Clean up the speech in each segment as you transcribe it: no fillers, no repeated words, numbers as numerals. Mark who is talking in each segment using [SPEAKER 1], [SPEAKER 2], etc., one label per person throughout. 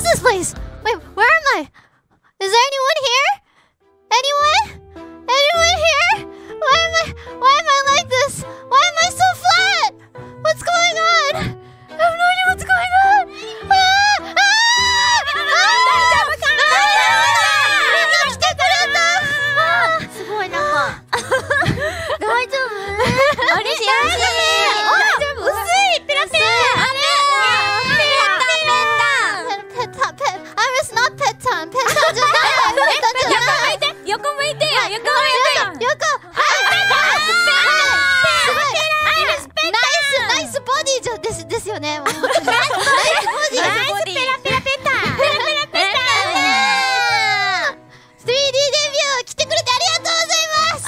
[SPEAKER 1] this place? Wait, where am I? Is there anyone here? Anyone? Anyone here? Why am I like this? Why am I so flat? What's going on? I have no idea what's going on.すごいなんか大丈夫？あれしやすい。大丈夫？薄いペラペラ。I was not pet time. Pet time じゃない。横向いてよ。横。ナイスボディじゃですよね。ナイスボディ。ペラペラペタ。3D デビュー来てくれてありがとうございます。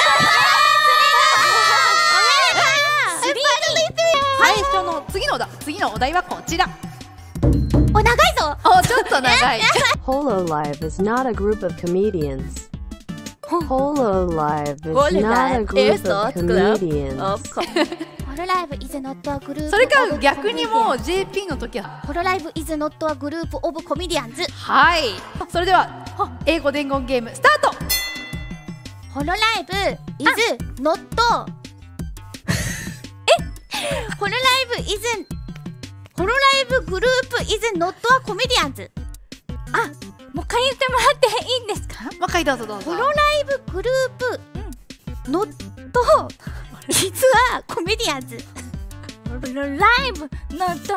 [SPEAKER 2] 最初の次のお題はこちら。
[SPEAKER 1] お、長いぞ。
[SPEAKER 2] お、ちょっと長い。
[SPEAKER 3] Hololive is not a group of comedians. Hololive is not a group of comedians.
[SPEAKER 1] ホロライブ is not a group。
[SPEAKER 2] それか逆にもう JP の時は
[SPEAKER 1] ホロライブ is not a group of comedians。
[SPEAKER 2] はい。それでは英語伝言ゲームスタート。
[SPEAKER 1] ホロライブ is not ホロライブグループ is not a comedians。 あ、もう一回言ってもらっていいんですか？
[SPEAKER 2] もう一回どうぞ。
[SPEAKER 1] ホロライブグループ not 実はコメディアンズ。ホロライブ not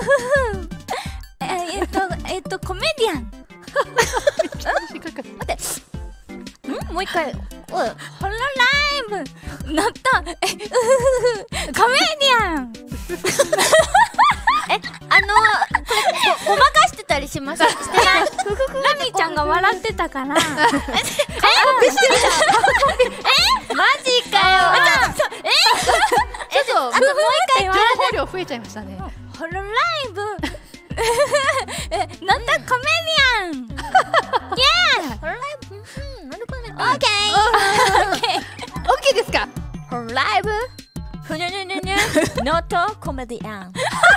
[SPEAKER 1] コメディアン。待って。もう一回。ホロライブ not コメディアン。これごまかしてたりします？してない。ラミちゃんが笑ってたから。マジかよ。
[SPEAKER 2] ちょっともう一回情報量増えちゃいましたね。
[SPEAKER 1] ホロライブなんだコメディアン。イエー。ホロライブ。オッケー。
[SPEAKER 2] オッケーですか？
[SPEAKER 1] ホロライブ。ふにゃにゃにゃにゃ。ノートコメディアン。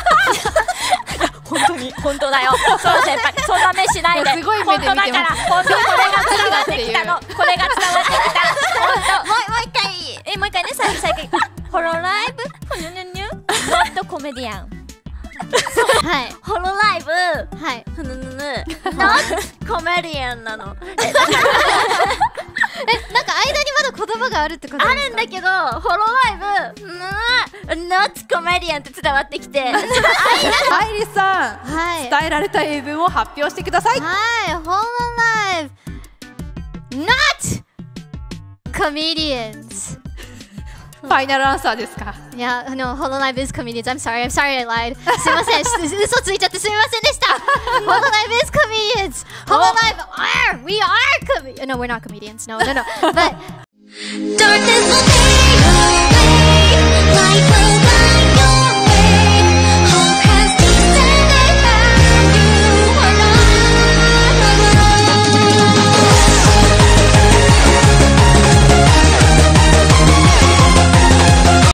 [SPEAKER 1] 本当だよ。そう先輩、そんな目しないで。
[SPEAKER 2] すごい目で見てます。
[SPEAKER 1] 本当だから、本当これが伝わってきたの。これが伝わってきた。本当。もう一回。もう一回ね、最後。ホロライブ。ふにゃにゃにゃ。ノートコメディアン。はい。ホロライブ。はい。ふぬぬぬ。ノートコメディアンなの。なんか間にまだ言葉があるってことですか？あるんだけど、ホロライブ、ノットコメディアンって伝わってきて。
[SPEAKER 2] アイリスさん、伝えられた英文を発表してください。
[SPEAKER 1] はい、ホロライブ、not comedians。
[SPEAKER 2] ファイナルアンサーですか？
[SPEAKER 1] いや、ホロライブ is comedians。I'm sorry I lied。すいません、嘘ついちゃってすみませんでした。ホロライブ is comedians。ホロライブ we are comedians。No, we're not comedians. No. But darkness will fade away like